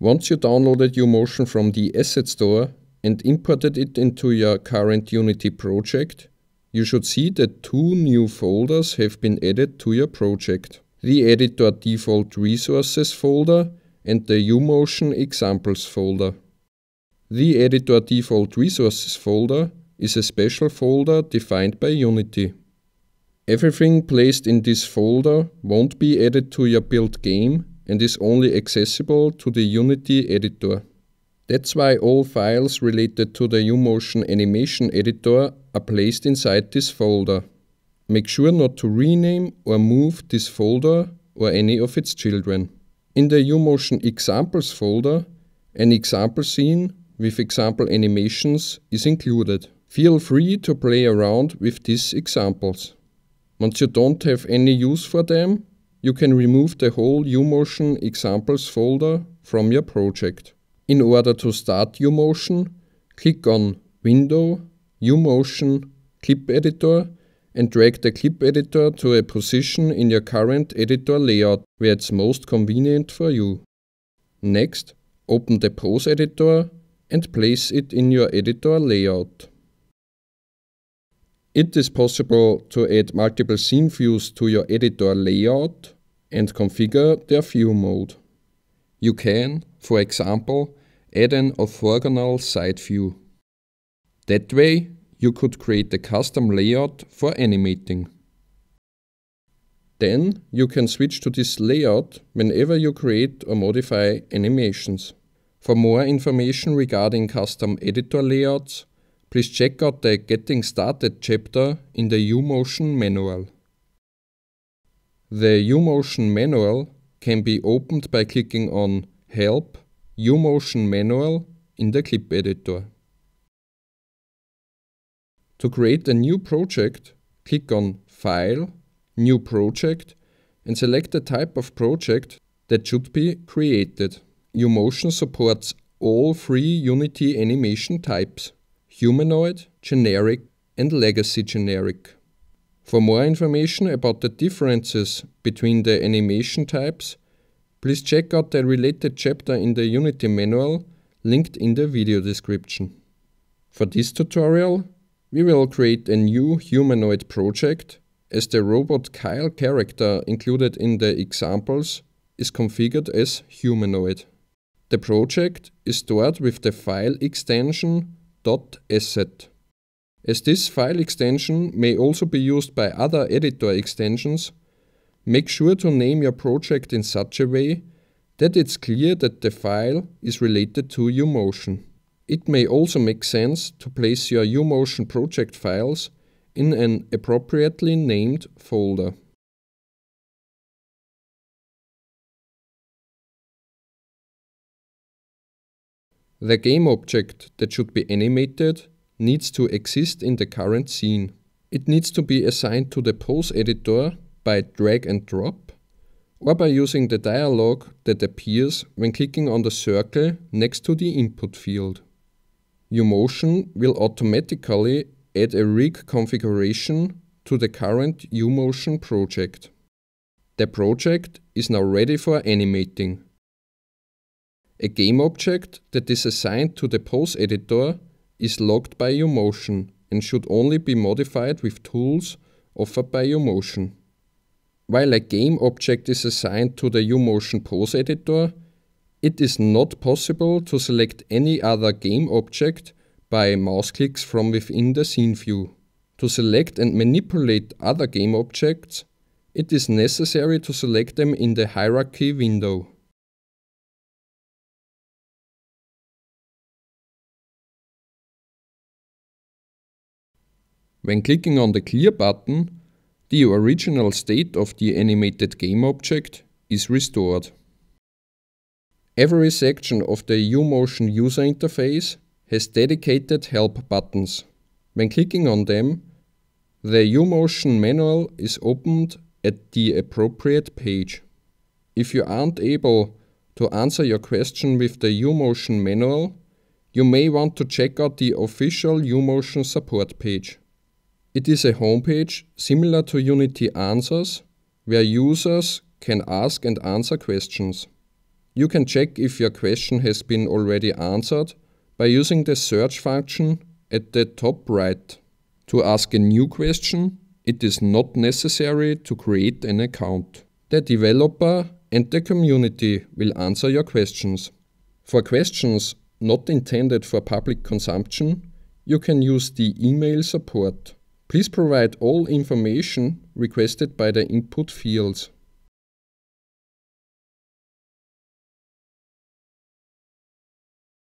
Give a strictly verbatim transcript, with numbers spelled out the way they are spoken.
Once you downloaded UMotion from the Asset Store and imported it into your current Unity project, you should see that two new folders have been added to your project. The Editor Default Resources folder and the UMotion Examples folder. The Editor Default Resources folder is a special folder defined by Unity. Everything placed in this folder won't be added to your built game and is only accessible to the Unity editor. That's why all files related to the UMotion Animation Editor are placed inside this folder. Make sure not to rename or move this folder or any of its children. In the UMotion Examples folder, an example scene with example animations is included. Feel free to play around with these examples. Once you don't have any use for them, you can remove the whole UMotion Examples folder from your project. In order to start UMotion, click on Window, UMotion, Clip Editor and drag the clip editor to a position in your current editor layout where it's most convenient for you. Next, open the Pose editor and place it in your editor layout. It is possible to add multiple scene views to your editor layout and configure their view mode. You can, for example, add an orthogonal side view. That way, you could create a custom layout for animating. Then you can switch to this layout whenever you create or modify animations. For more information regarding custom editor layouts, please check out the Getting Started chapter in the UMotion Manual. The UMotion Manual can be opened by clicking on Help, UMotion Manual in the Clip Editor. To create a new project, click on File, New Project and select the type of project that should be created. UMotion supports all three Unity animation types: humanoid, generic and legacy generic. For more information about the differences between the animation types, please check out the related chapter in the Unity manual linked in the video description. For this tutorial, we will create a new humanoid project as the robot Kyle character included in the examples is configured as humanoid. The project is stored with the file extension .asset. As this file extension may also be used by other editor extensions, make sure to name your project in such a way that it's clear that the file is related to UMotion. It may also make sense to place your UMotion project files in an appropriately named folder. The game object that should be animated needs to exist in the current scene. It needs to be assigned to the Pose editor by drag and drop or by using the dialog that appears when clicking on the circle next to the input field. UMotion will automatically add a rig configuration to the current UMotion project. The project is now ready for animating. A game object that is assigned to the Pose editor is logged by UMotion and should only be modified with tools offered by UMotion. While a game object is assigned to the UMotion Pose editor, it is not possible to select any other game object by mouse clicks from within the scene view. To select and manipulate other game objects, it is necessary to select them in the hierarchy window. When clicking on the Clear button, the original state of the animated game object is restored. Every section of the UMotion user interface has dedicated help buttons. When clicking on them, the UMotion manual is opened at the appropriate page. If you aren't able to answer your question with the UMotion manual, you may want to check out the official UMotion support page. It is a homepage similar to Unity Answers, where users can ask and answer questions. You can check if your question has been already answered by using the search function at the top right. To ask a new question, it is not necessary to create an account. The developer and the community will answer your questions. For questions not intended for public consumption, you can use the email support. Please provide all information requested by the input fields.